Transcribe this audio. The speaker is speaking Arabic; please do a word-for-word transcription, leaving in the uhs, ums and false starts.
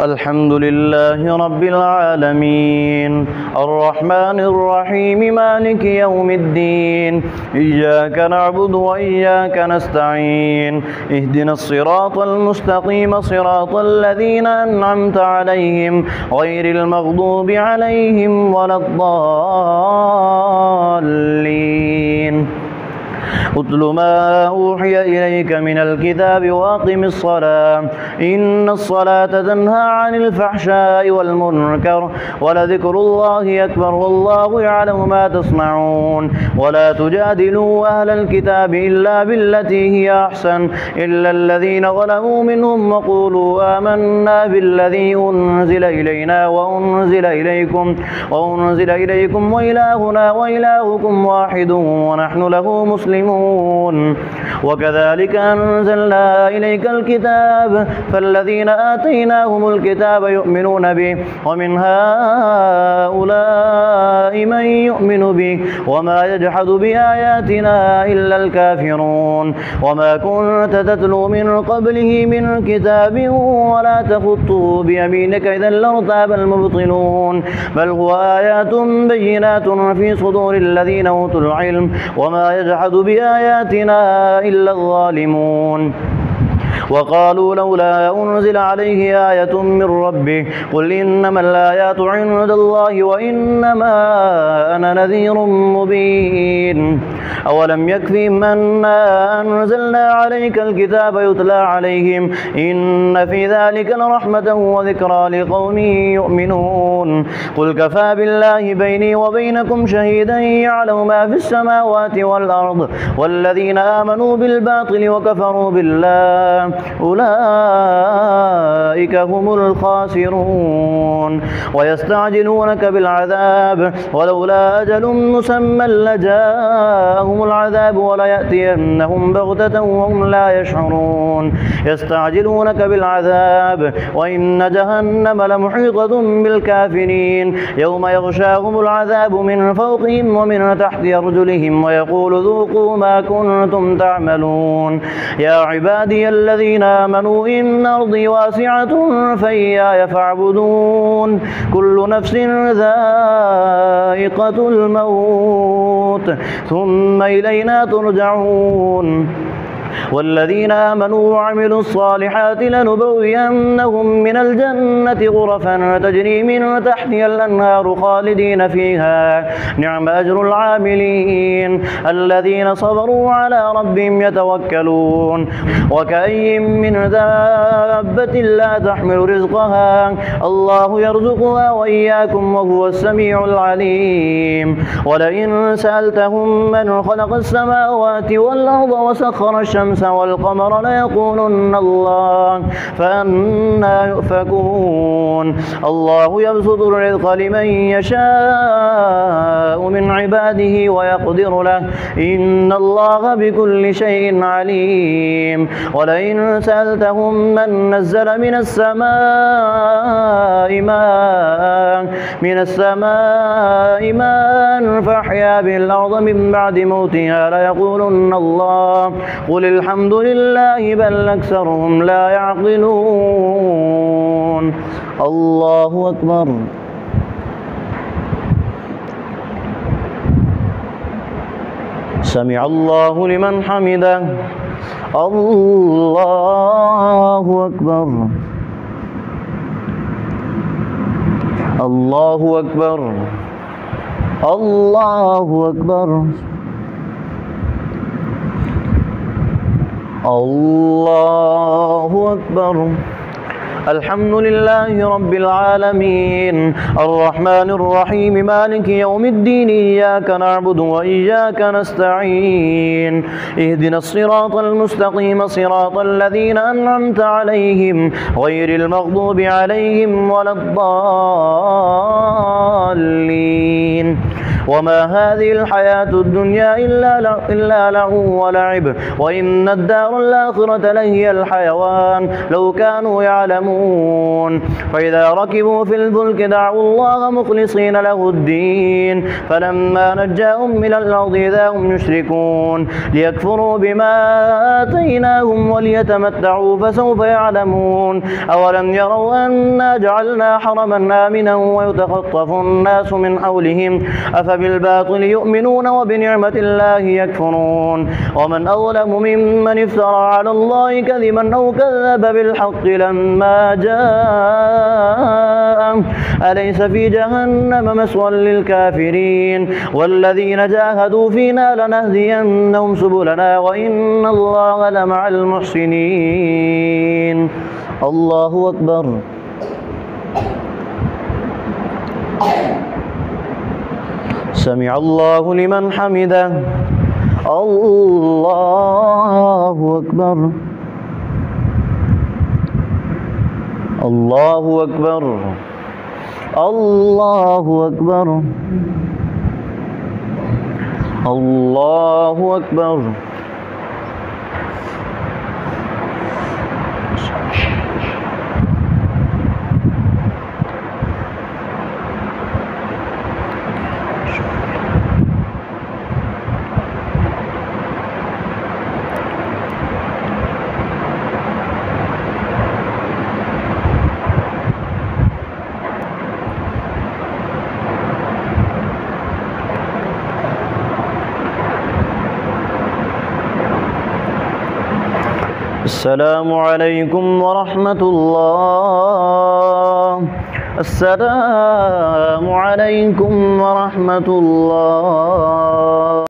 الحمد لله رب العالمين الرحمن الرحيم مالك يوم الدين إياك نعبد وإياك نستعين اهدنا الصراط المستقيم صراط الذين أنعمت عليهم غير المغضوب عليهم ولا الضالين اتل ما أوحي إليك من الكتاب وأقم الصلاة إن الصلاة تنهى عن الفحشاء والمنكر ولذكر الله أكبر والله يعلم ما تصنعون ولا تجادلوا أهل الكتاب إلا بالتي هي أحسن إلا الذين ظلموا منهم وقولوا آمنا بالذي أنزل إلينا وأنزل إليكم وأنزل إليكم وإلهنا وإلهكم واحد ونحن له مسلمون وكذلك أنزلنا إليك الكتاب فالذين آتيناهم الكتاب يؤمنون به ومن هؤلاء من يؤمن به وما يجحد بآياتنا إلا الكافرون وما كنت تتلو من قبله من كتاب ولا تخطه بيمينك إذا لارتاب المبطلون بل هو آيات بينات في صدور الذين أوتوا العلم وما يجحد بآياتنا إلا الظالمون وقالوا لولا أنزل عليه آية من ربه قل إنما الآيات عند الله وإنما أنا نذير مبين أولم يكفهم أنا أنزلنا عليك الكتاب يتلى عليهم إن في ذلك لرحمة وذكرى لقوم يؤمنون قل كفى بالله بيني وبينكم شهيدا يعلم ما في السماوات والأرض والذين آمنوا بالباطل وكفروا بالله أولئك هم الخاسرون ويستعجلونك بالعذاب ولولا أجل مسمى لجاءهم العذاب وليأتينهم بغتة وهم لا يشعرون يستعجلونك بالعذاب وإن جهنم لمحيطة بالكافرين يوم يغشاهم العذاب من فوقهم ومن تحت أرجلهم ويقول ذوقوا ما كنتم تعملون يا عبادي الذين آمنوا إن أرضي واسعة فإياي فاعبدون كل نفس ذائقة الموت ثم إلينا ترجعون والذين آمنوا وعملوا الصالحات لنبوئنهم من الجنة غرفا تجري من تحتها الأنهار خالدين فيها نعم أجر العاملين الذين صبروا على ربهم يتوكلون وكأي من دابة لا تحمل رزقها الله يرزقها وإياكم وهو السميع العليم ولئن سألتهم من خلق السماوات والأرض وسخر الشمس والقمر ليقولن الله فأنى يؤفكون الله يبسط الرزق لمن يشاء من عباده ويقدر له إن الله بكل شيء عليم ولئن سألتهم من نزل من السماء ماء من السماء ماء فأحيا به الأرض من بعد موتها ليقولن الله قل الحمد لله بل أكثرهم لا يعقلون الله أكبر سمع الله لمن حمده الله أكبر الله أكبر الله أكبر الله أكبر الحمد لله رب العالمين الرحمن الرحيم مالك يوم الدين إياك نعبد وإياك نستعين اهدنا الصراط المستقيم صراط الذين أنعمت عليهم غير المغضوب عليهم ولا الضالين وما هذه الحياة الدنيا إلا إلا لهو ولعب وإن الدار الآخرة لهي الحيوان لو كانوا يعلمون فإذا ركبوا في الفلك دعوا الله مخلصين له الدين فلما نجاهم من الأرض إذا هم يشركون ليكفروا بما آتيناهم وليتمتعوا فسوف يعلمون أولم يروا أنا جعلنا حرما آمنا ويتخطف الناس من حولهم أفبالباطل يؤمنون وبنعمة الله يكفرون ومن أظلم ممن افترى على الله كذبا أو كذب بالحق لما جاء أليس في جهنم مثوى للكافرين والذين جاهدوا فينا لنهدينهم سبلنا وإن الله لمع المحسنين الله أكبر سمع الله لمن حمده الله أكبر الله أكبر الله أكبر الله أكبر السلام عليكم ورحمة الله السلام عليكم ورحمة الله.